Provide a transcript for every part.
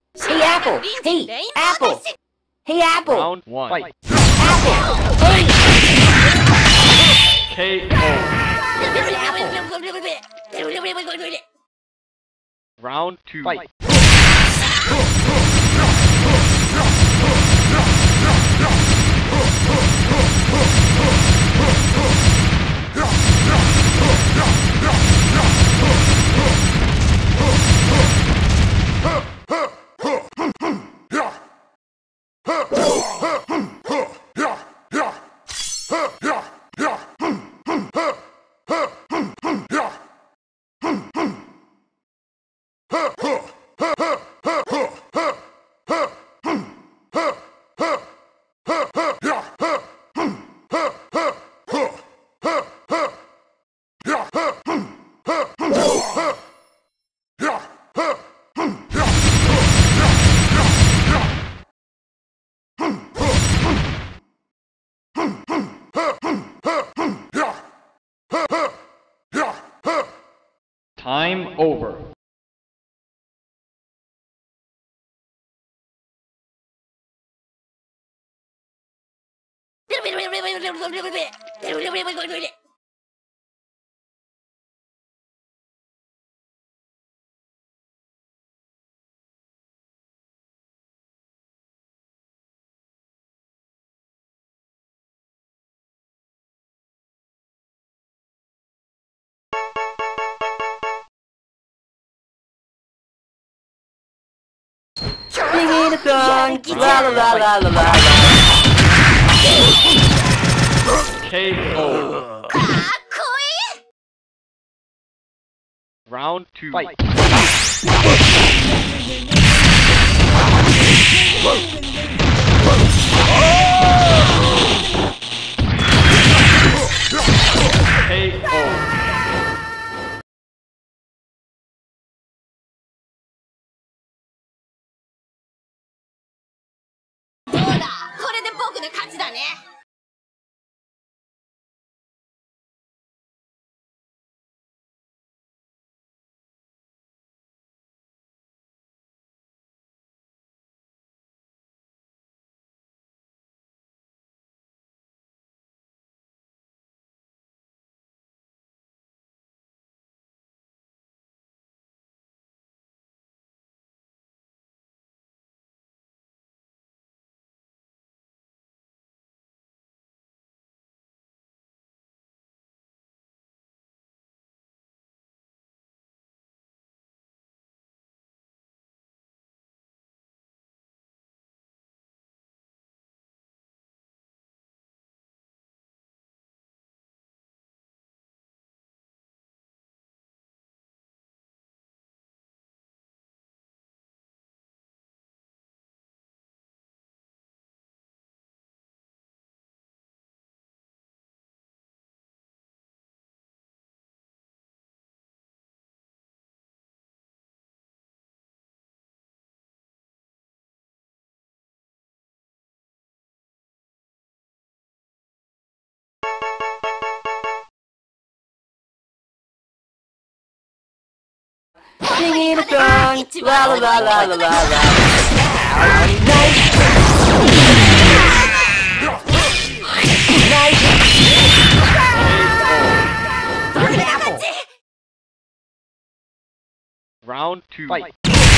Hey, Apple! Hey, Apple! Hey, Apple! Round one. Fight. Apple! Hey! KO. Round two. Fight. Time over. Singing a song! La la la la la la. KO. Round two. Fight. KO. どうだ、これで僕の勝ちだね。 Singing a song! La la la la la la la. Nice! Nice! Apple! Round two. Fight.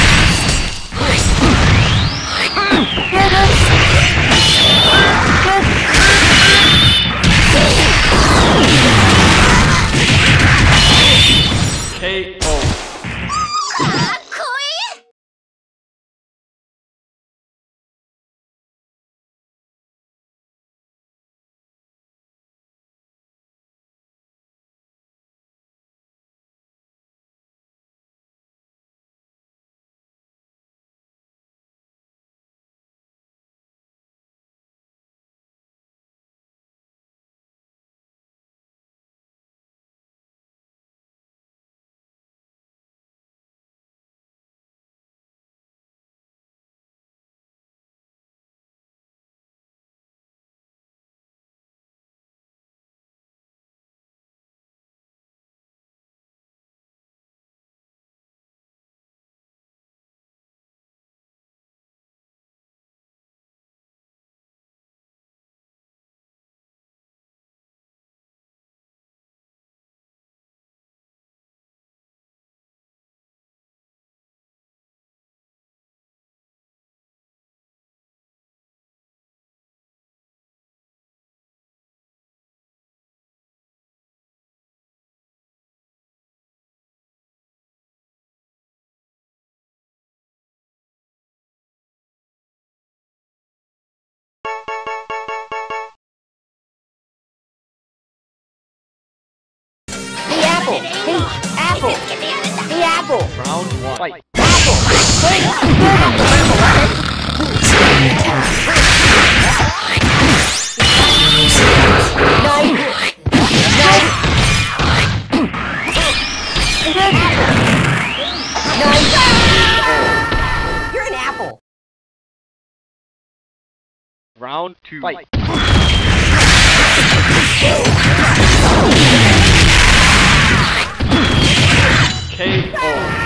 KO. 見せつけてやるんだ The apple. Round 1. Fight. Apple. Knife. Knife. Knife. You're an apple. Round 2. Fight. KO.